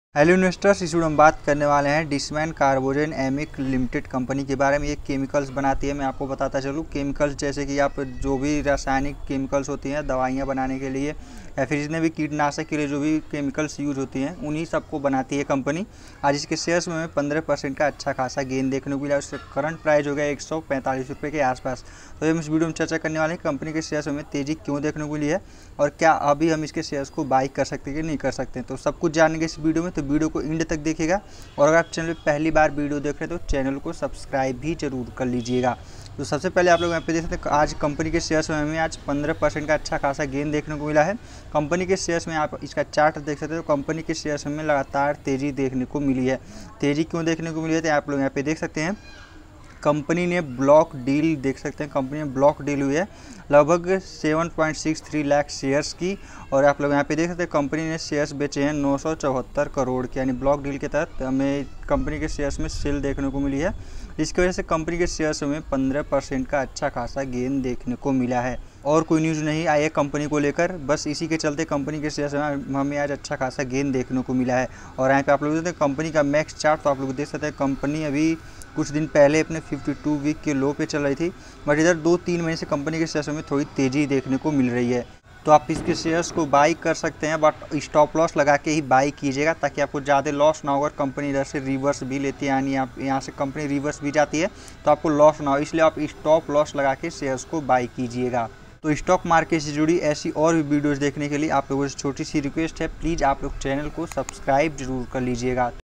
Hello investors, इस video में बात करने वाले हैं Dishman Carbogen Amcis limited company के बारे में। ये केमिकल्स बनाती है। मैं आपको बताता चलूँ, केमिकल्स जैसे कि आप जो भी रासायनिक केमिकल्स होती हैं दवाइयाँ बनाने के लिए या फिर जितने भी कीटनाशक के लिए जो भी केमिकल्स यूज होती हैं उन्हीं सबको बनाती है कंपनी। आज इसके शेयर्स में 15% का अच्छा खासा गेन देखने को मिला। उसका करंट प्राइस हो गया 145 रुपये के आसपास। तो हम इस वीडियो में चर्चा करने वाले हैं कंपनी के शेयर्स में तेज़ी क्यों देखने को मिली है और क्या अभी हम इसके शेयर्स को बाई कर सकते हैं कि नहीं कर सकते हैं। तो सब कुछ जानेंगे इस वीडियो में, तो वीडियो को एंड तक देखिएगा। और अगर आप चैनल पर पहली बार वीडियो देख रहे हैं तो चैनल को सब्सक्राइब भी जरूर कर लीजिएगा। तो सबसे पहले आप लोग यहाँ पे देख सकते हैं आज कंपनी के शेयर्स में हमें आज 15% का अच्छा खासा गेन देखने को मिला है। कंपनी के शेयर्स में आप इसका चार्ट देख सकते हो। कंपनी के शेयर्स में लगातार तेज़ी देखने को मिली है। तेज़ी क्यों देखने को मिली है तो आप लोग यहाँ पे देख सकते हैं कंपनी ने ब्लॉक डील देख सकते हैं। कंपनी में ब्लॉक डील हुई है लगभग 7.63 लाख शेयर्स की। और आप लोग यहाँ पे देख सकते हैं कंपनी ने शेयर्स बेचे हैं 974 करोड़ के, यानी ब्लॉक डील के तहत हमें कंपनी के शेयर्स में सेल देखने को मिली है। इसकी वजह से कंपनी के शेयर्स में 15% का अच्छा खासा गेन देखने को मिला है। और कोई न्यूज़ नहीं आई है कंपनी को लेकर, बस इसी के चलते कंपनी के शेयर्स में हमें आज अच्छा खासा गेन देखने को मिला है। और यहाँ पे आप लोग देखते हैं कंपनी का मैक्स चार्ट, तो आप लोग देख सकते हैं कंपनी अभी कुछ दिन पहले अपने 52 वीक के लो पे चल रही थी, बट इधर 2-3 महीने से कंपनी के शेयर्स में थोड़ी तेज़ी देखने को मिल रही है। तो आप इसके शेयर्स को बाई कर सकते हैं, बट स्टॉप लॉस लगा के ही बाई कीजिएगा ताकि आपको ज़्यादा लॉस ना हो। अगर कंपनी इधर से रिवर्स भी लेती है, यानी आप यहाँ से कंपनी रिवर्स भी जाती है तो आपको लॉस ना हो, इसलिए आप स्टॉप लॉस लगा के शेयर्स को बाई कीजिएगा। तो स्टॉक मार्केट से जुड़ी ऐसी और भी वीडियोज़ देखने के लिए आप लोगों से छोटी सी रिक्वेस्ट है, प्लीज़ आप लोग चैनल को सब्सक्राइब जरूर कर लीजिएगा।